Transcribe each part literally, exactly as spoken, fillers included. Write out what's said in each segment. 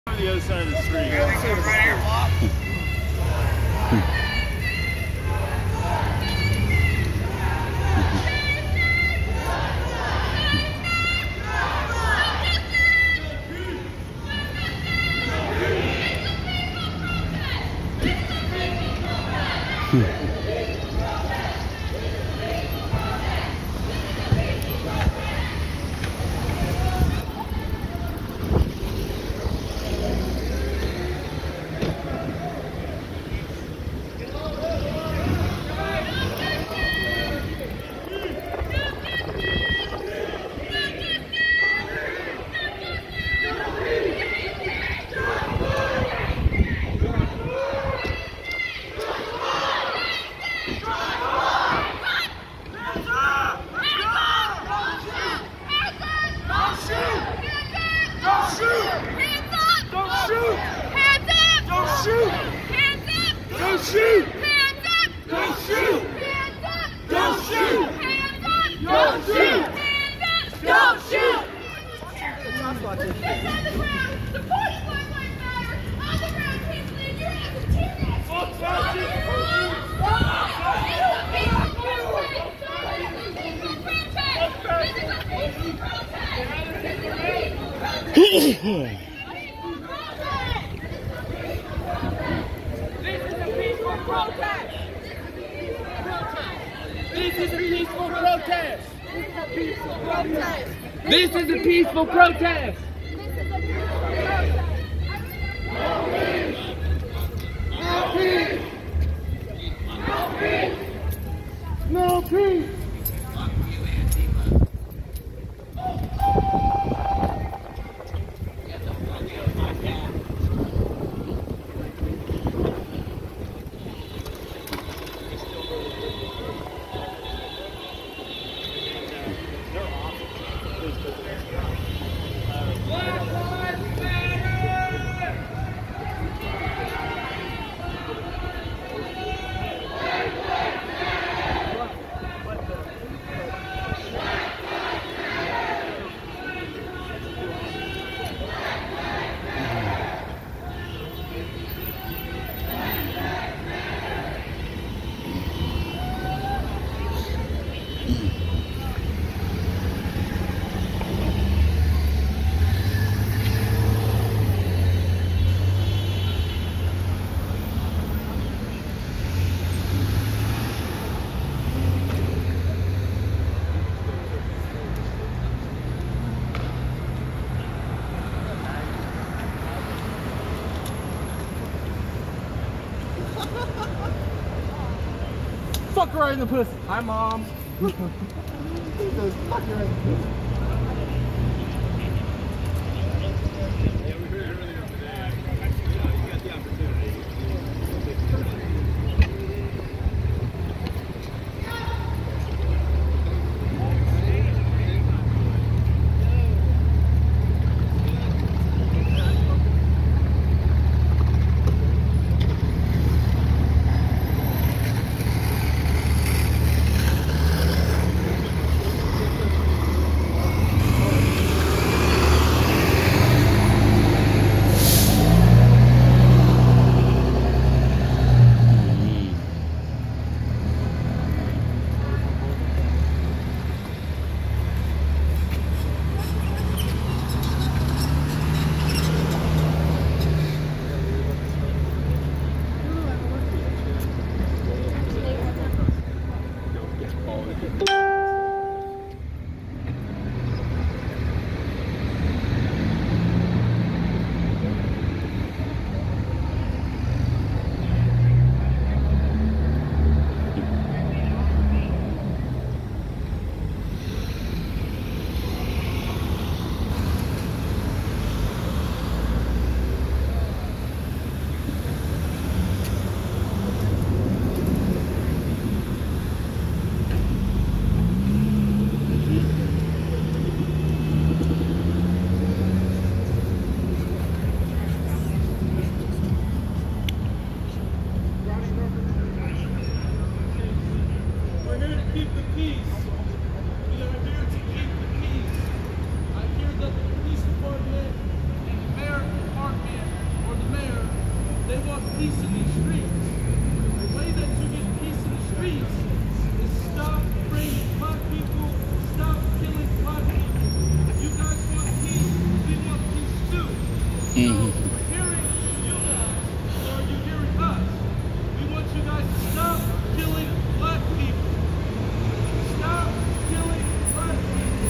The other side of the street. This is a peaceful protest. No peace. No peace. No peace. Fuck her in the pussy. Hi, Mom. He goes, fuck her in the pussy. peace in these streets. The way that you get peace in the streets is stop bringing black people, stop killing black people. You guys want peace, we want peace too. So we're hearing you guys, or are you hearing us? We want you guys to stop killing black people. Stop killing black people.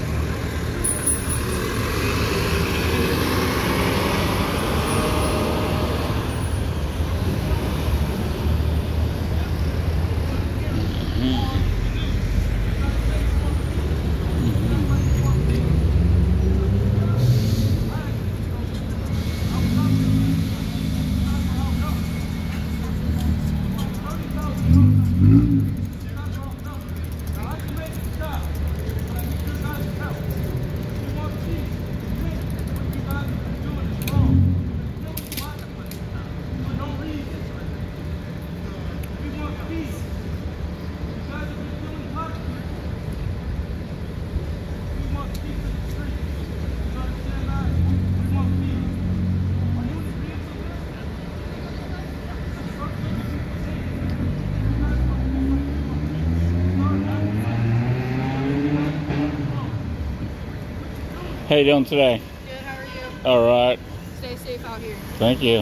How you doing today? Good, how are you? All right. Stay safe out here. Thank you.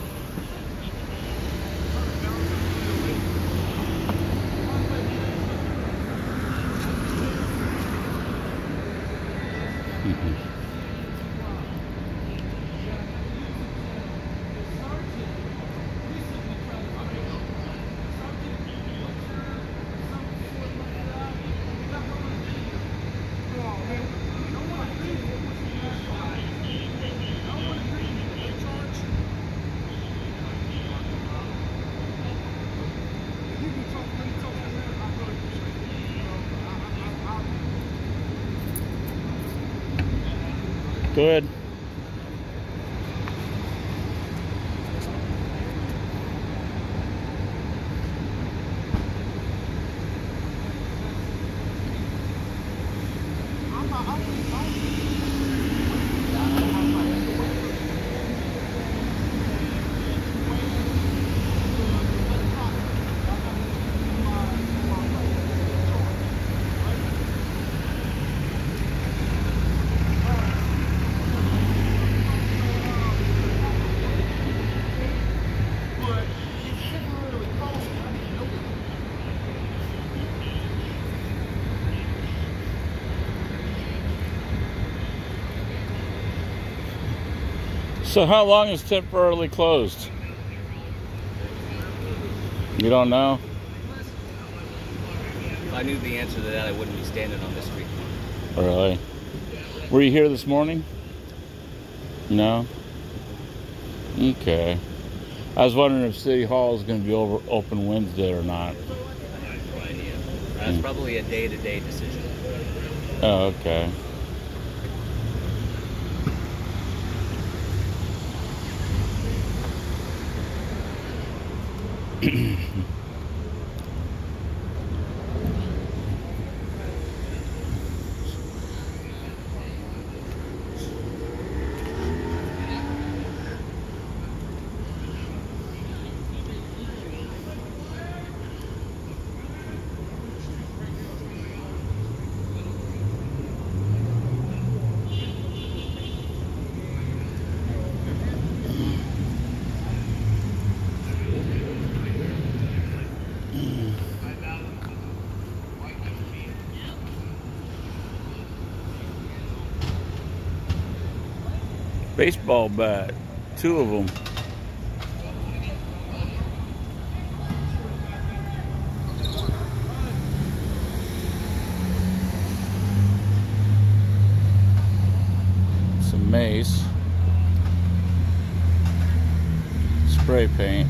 Good. So how long is temporarily closed? You don't know? If I knew the answer to that, I wouldn't be standing on this street. Really? Were you here this morning? No? Okay. I was wondering if City Hall is going to be over, open Wednesday or not. I have no idea. That's probably a day-to-day decision. Oh, okay. Baseball bat, two of them. Some mace, spray paint.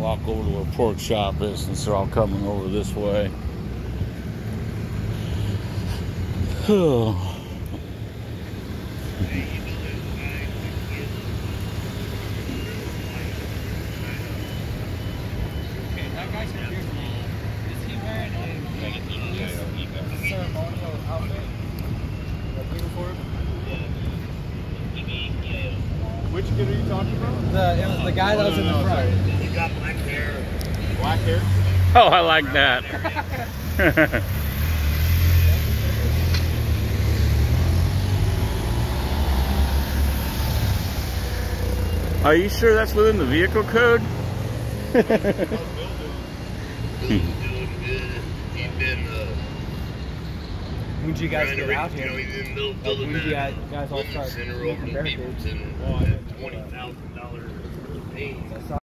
walk over to where pork chop is since they're all coming over this way. Ceremonial outfit? Which kid are you talking about? The, it was the guy that was in the front. He got black hair. Black hair? Oh, I like that. Are you sure that's within the vehicle code? When did you guys get out here? When did you guys, guys all start making barricades? twenty thousand dollars paid.